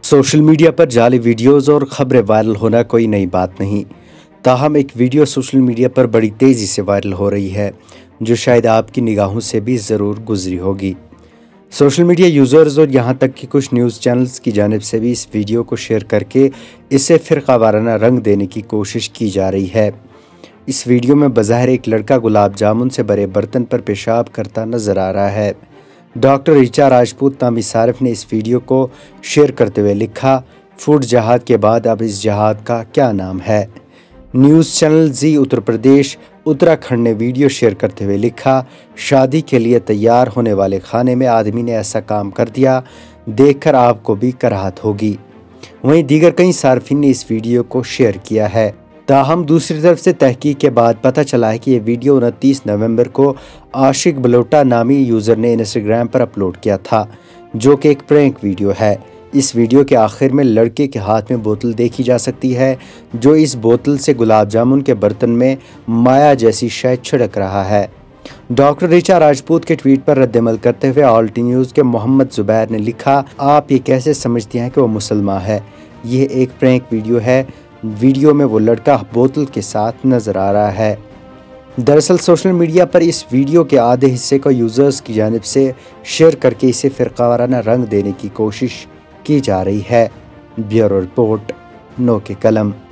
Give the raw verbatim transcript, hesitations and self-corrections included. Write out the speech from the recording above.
Social media पर जाली videos और खबरें वायरल होना कोई नई बात नहीं। ताहम एक वीडियो सोशल मीडिया पर बड़ी तेज़ी से वायरल हो रही है, जो शायद आपकी निगाहों से भी ज़रूर गुजरी होगी। सोशल मीडिया यूज़र्स और यहाँ तक कि कुछ न्यूज़ चैनल्स की जानिब से भी इस वीडियो को शेयर करके इसे फ़िरका वाराना रंग देने की कोशिश की जा रही है। इस वीडियो में बज़ाहिर एक लड़का गुलाब जामुन से भरे बर्तन पर पेशाब करता नज़र आ रहा है। डॉक्टर ऋचा राजपूत नामी सारिफ ने इस वीडियो को शेयर करते हुए लिखा, फूड जहाद के बाद अब इस जहाद का क्या नाम है। न्यूज़ चैनल जी उत्तर प्रदेश उत्तराखंड ने वीडियो शेयर करते हुए लिखा, शादी के लिए तैयार होने वाले खाने में आदमी ने ऐसा काम कर दिया, देखकर आपको भी कराहत होगी। वहीं दीगर कई सार्फिन ने इस वीडियो को शेयर किया है। ताहम दूसरी तरफ से तहकीक के बाद पता चला है कि ये वीडियो उनतीस नवंबर को आशिक बलोटा नामी यूज़र ने इंस्टाग्राम पर अपलोड किया था, जो कि एक प्रैंक वीडियो है। इस वीडियो के आखिर में लड़के के हाथ में बोतल देखी जा सकती है, जो इस बोतल से गुलाब जामुन के बर्तन में माया जैसी शय छिड़क रहा है। डॉक्टर ऋचा राजपूत के ट्वीट पर रद्दमल करते हुए ऑल्टी न्यूज़ के मोहम्मद जुबैर ने लिखा, आप ये कैसे समझती हैं कि वो मुसलमान है? यह एक प्रैंक वीडियो है। वीडियो में वो लड़का बोतल के साथ नजर आ रहा है। दरअसल सोशल मीडिया पर इस वीडियो के आधे हिस्से को यूज़र्स की जानिब से शेयर करके इसे फ़िरका वाराना रंग देने की कोशिश की जा रही है। ब्यूरो रिपोर्ट, नो के कलम।